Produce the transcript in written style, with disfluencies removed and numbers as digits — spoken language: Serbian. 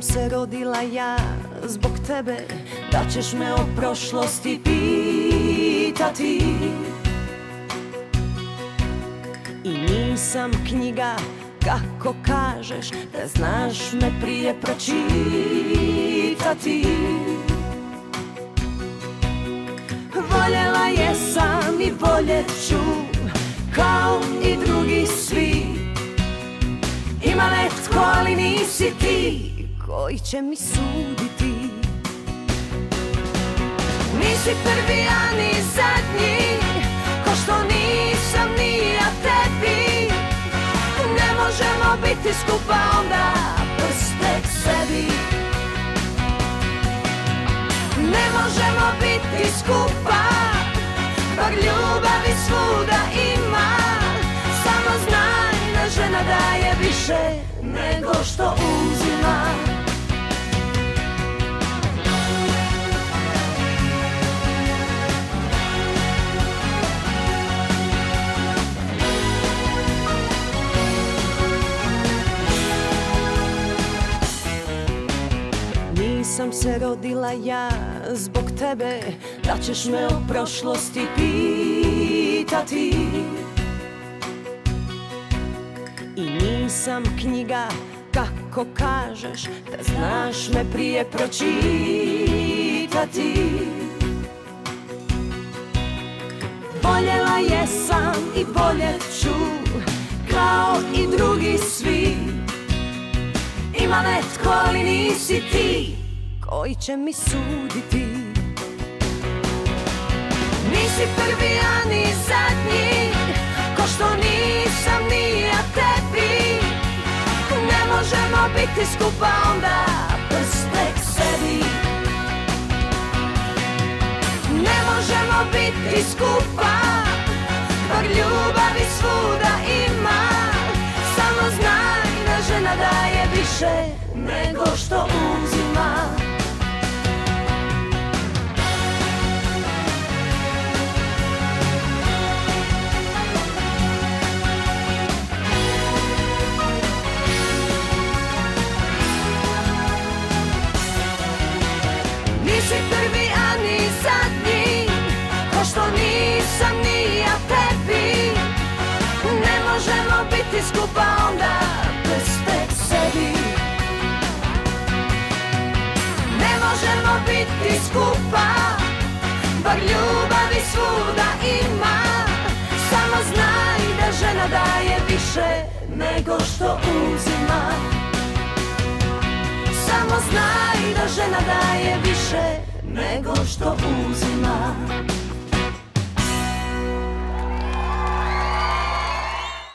se rodila ja zbog tebe, da ćeš me o prošlosti pitati. I nisam knjiga, kako kažeš, da znaš me prije pročitati. Voljela jesam i voljet ću, kao i drugi svi. Ima netko, ali nisi ti, koji će mi suditi. Nisi prvi, a ni zadnji, ko što nisam ni ja tebi. Ne možemo biti skupa, onda prste k sebi. Ne možemo biti skupa, dok ljubavi svuda ima. Samo znaj da žena daje više nego što uzima. Nisam se rodila ja zbog tebe, da ćeš me o prošlosti pitati. I nisam knjiga, kako kažeš, da znaš me prije pročitati. Voljela jesam i voljet ću, kao i drugi svi. Ima netko, ali nisi ti, koji će mi suditi. Nisi prvi, a ni zadnji, ko što nisam ni ja tebi. Ne možemo biti skupa, onda prste k sebi. Ne možemo biti skupa, dok ljubavi svuda ima. Samo znaj da žena daje više nego što uzima. Nisi prvi, a ni zadnji, ko što nisam ni ja tebi. Ne možemo biti skupa, onda prste k sebi. Ne možemo biti skupa, bar ljubavi svuda ima. Samo znaj da žena daje više nego što uzima. Samo znaj da žena daje više nego što uzima.